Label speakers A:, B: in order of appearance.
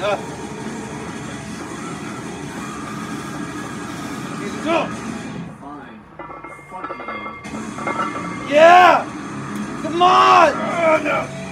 A: Go!
B: Fine. Fuck you.
A: Yeah! Come on!
C: No.